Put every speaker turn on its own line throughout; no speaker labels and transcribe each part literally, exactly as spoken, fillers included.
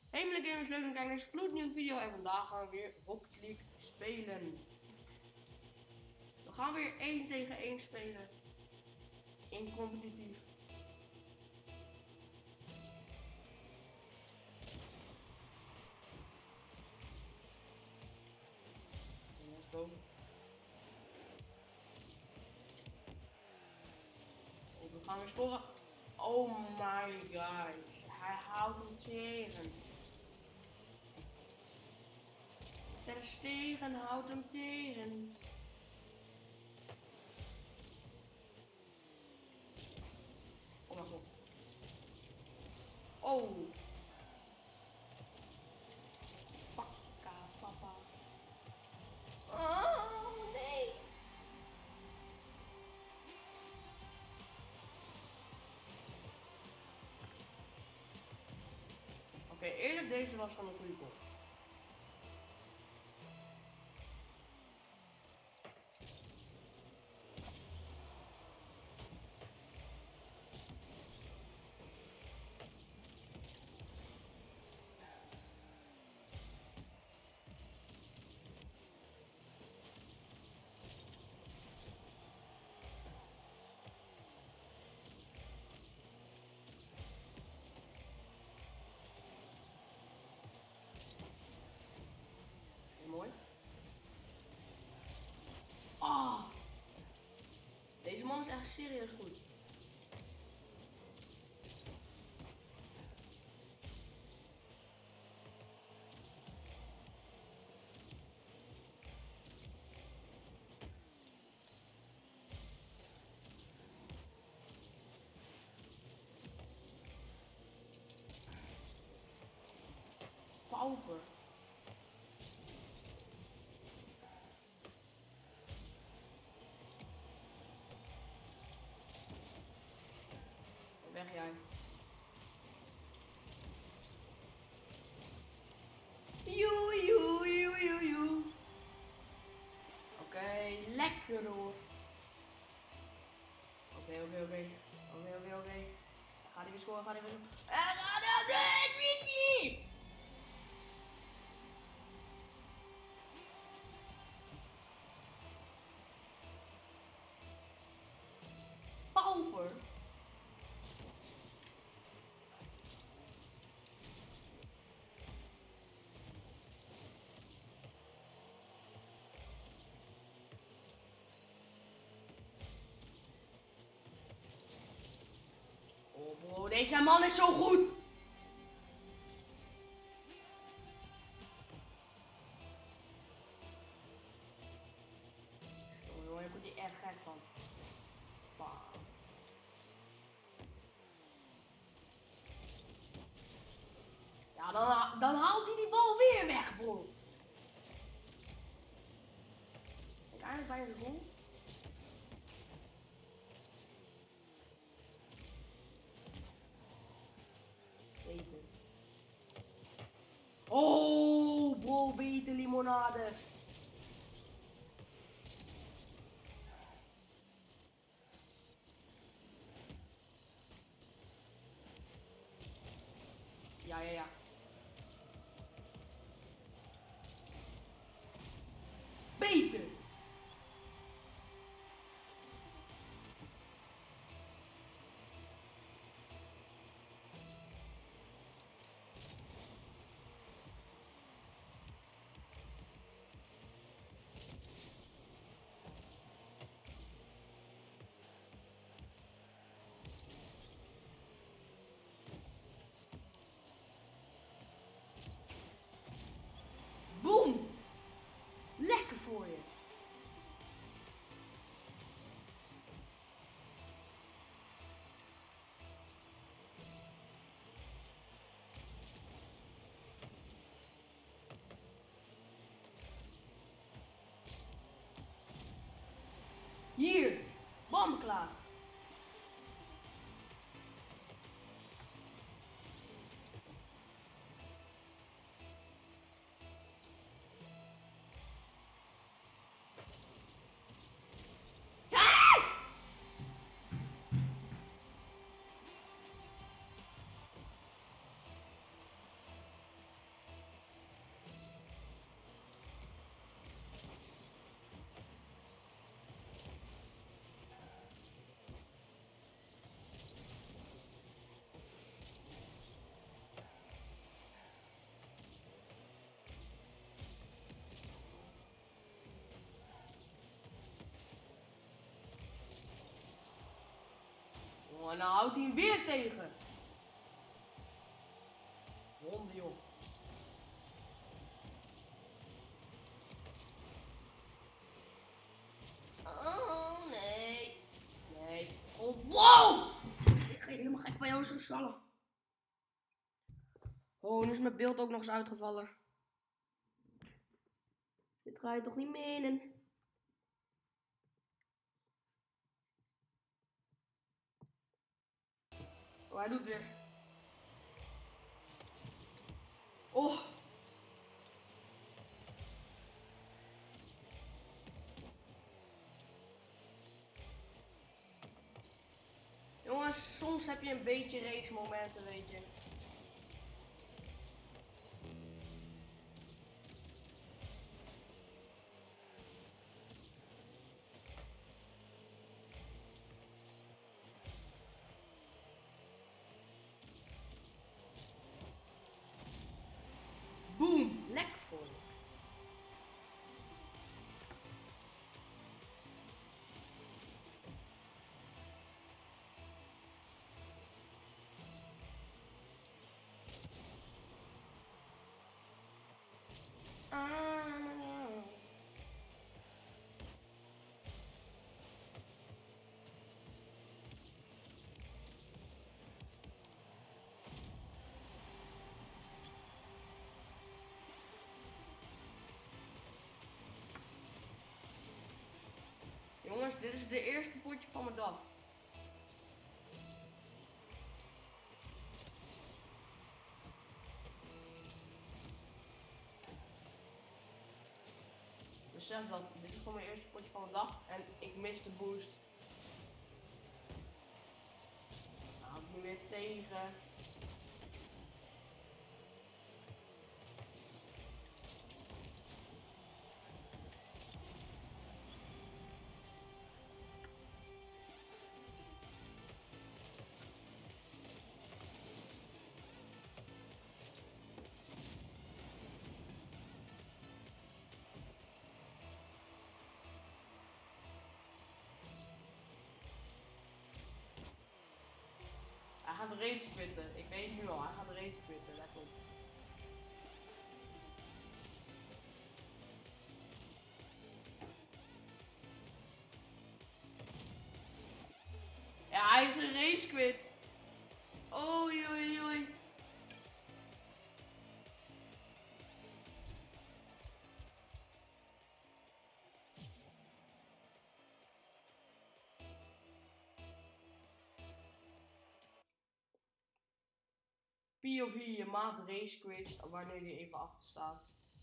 Hey meneer gamers, leuk om te kijken naar deze gloednieuwe video en vandaag gaan we weer Rocket League spelen. We gaan weer één tegen één spelen in competitief. Let's go. We gaan weer scoren. Oh my god, hij houdt hem tegen. Ter Stegen houdt hem tegen. Oh mijn god. Oh. Pakka papa. Oh nee. Oké, okay, eerlijk, deze was gewoon een goede goal. Mooi. Ah! Oh, deze man is echt serieus goed. Pauper. Weg jij. Joe, joe, joe, joe, joe. Oké, okay, lekker hoor. Oké, oké, oké. Oké, oké, oké. Gaat hij weer scoren, gaat hij weer scoren. En gaat hij weer! Pauper. Oh bro, deze man is zo goed! Jongen, je wordt hier echt gek van. Bam. Ja, dan, dan haalt hij die bal weer weg, bro. Ik eigenlijk bijna de goal. Beter. Oh, bro, beter limonade. Ja, ja, ja. Beter. Jongen, nou houdt hij hem weer tegen. Honden, joh. Oh, nee. Nee. Oh, wow! Ik ga helemaal gek bij jou eens schallen. Oh, nu is mijn beeld ook nog eens uitgevallen. Dit ga je toch niet menen? Oh, hij doet het weer. Oh. Jongens, soms heb je een beetje race momenten, weet je. Boom, lekker voor je. Jongens, dit is de eerste potje van mijn dag. Besef dat, dit is gewoon mijn eerste potje van de dag en ik mis de boost. Nou, ik nu weer tegen. Hij gaat de race quitten. Ik weet het nu al, hij gaat de race quitten. Let op. Ja, hij heeft een race quit. Oei, oei, oei. P O V, je maat race quits wanneer die even achter staat.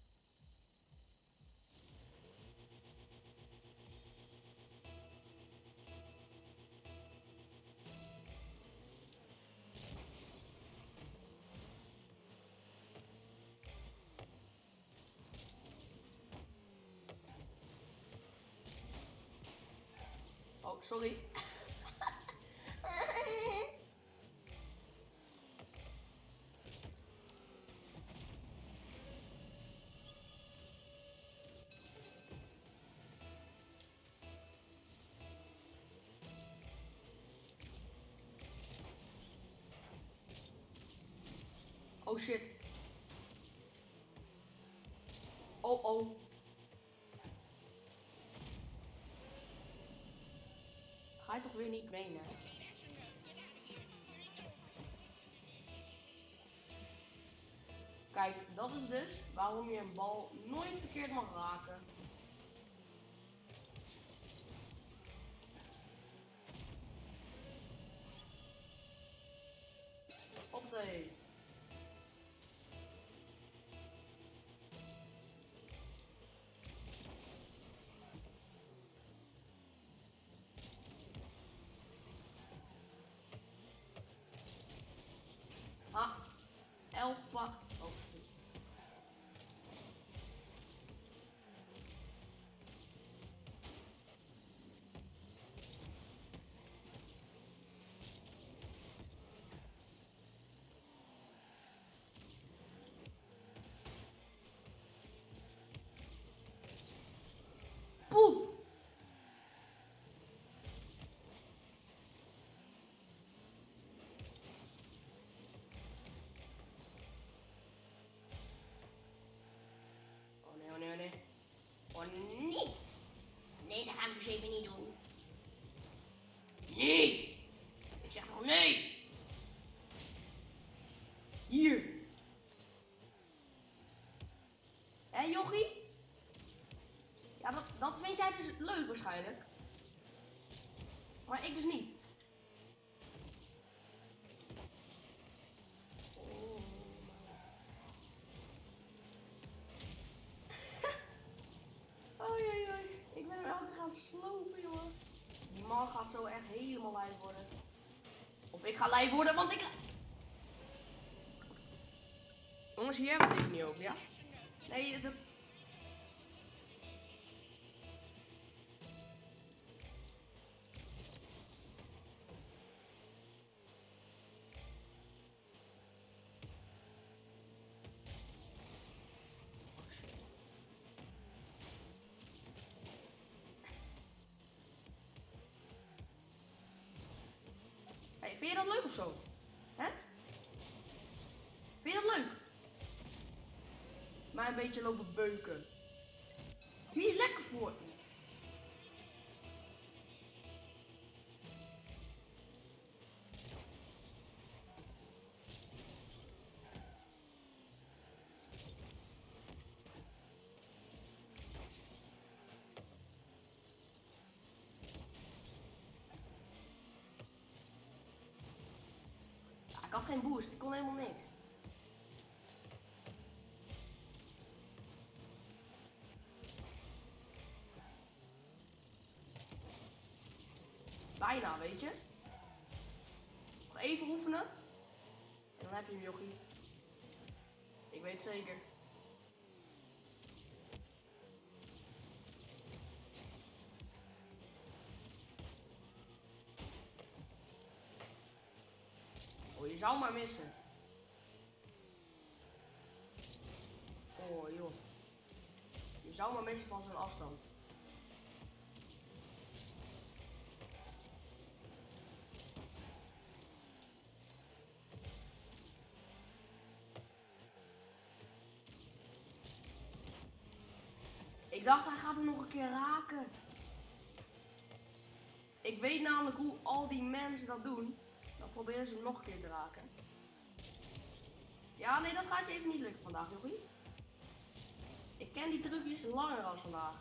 Oh, sorry. Oh shit. Oh oh. Ga je toch weer niet menen? Kijk, dat is dus waarom je een bal nooit verkeerd mag raken. Hoppatee. Ah, elf pakt. Oh, goed. Poeh! nee. Nee, dat gaan we dus even niet doen. Nee. Ik zeg toch nee. Hier. Hé, jochie? Ja, dat, dat vind jij dus leuk waarschijnlijk. Maar ik dus niet. Oh, oei, oei, oei. Ik ben hem elke keer aan het slopen, jongen. Die man gaat zo echt helemaal lijf worden. Of ik ga lijf worden, want ik... Jongens, hier hebben we het even niet over, ja? Nee, dat... Hey, vind je dat leuk of zo? Hè? Vind je dat leuk? Maar een beetje lopen beuken. Hier lekker voor. Ja, ik had geen boost, ik kon helemaal niks. Bijna, weet je. Nog even oefenen. En dan heb je hem, jochie. Ik weet het zeker. Oh, je zou maar missen. Oh, joh. Je zou maar missen van zo'n afstand. Ik dacht, hij gaat hem nog een keer raken. Ik weet namelijk hoe al die mensen dat doen. Dan proberen ze hem nog een keer te raken. Ja, nee, dat gaat je even niet lukken vandaag, jochie. Ik ken die trucjes langer dan vandaag.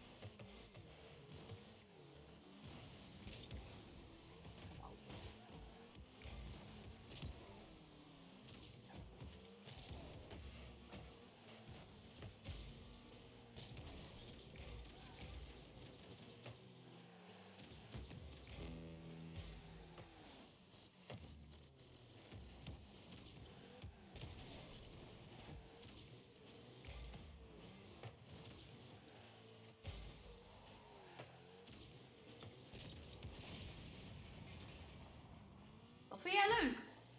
Wat vind jij leuk?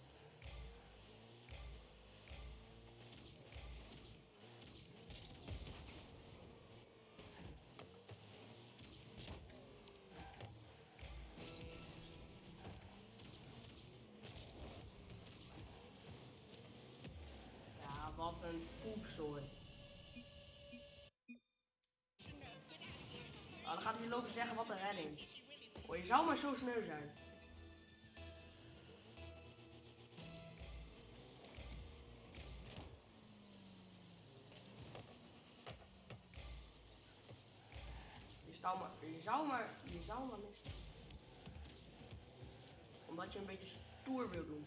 Ja, wat een poepzooi. Nou, dan gaat hij lopen zeggen wat een redding. Oh, je zou maar zo sneu zijn. Je zou maar, je zou maar, je zou maar missen. Omdat je een beetje stoer wil doen.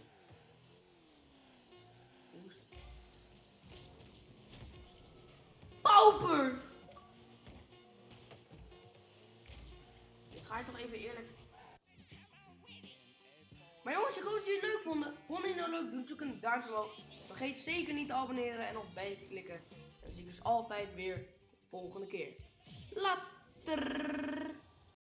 Pauper! Ik ga je toch even eerlijk. Maar jongens, ik hoop dat jullie het leuk vonden. Vonden jullie nou leuk? Doe natuurlijk een duimpje omhoog. Vergeet zeker niet te abonneren en op bij te klikken. En dan zie ik dus altijd weer volgende keer. Later!